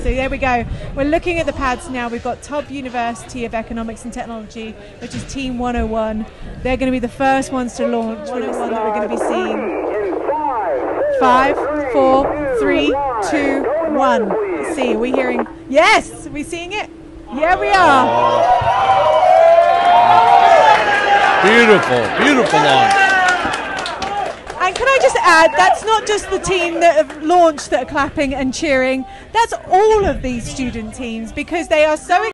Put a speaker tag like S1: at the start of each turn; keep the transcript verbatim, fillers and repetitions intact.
S1: So there we go. We're looking at the pads now. We've got T O B B University of Economics and Technology, which is Team one oh one. They're going to be the first ones to launch. one oh one that we're going to be seeing. Five, four, three, two, one. Let's see, are we hearing? Yes! Are we seeing it? Yeah, we are.
S2: Beautiful, beautiful launch.
S1: And can I just add, that's not just the team that have launched that are clapping and cheering. That's all of these student teams, because they are so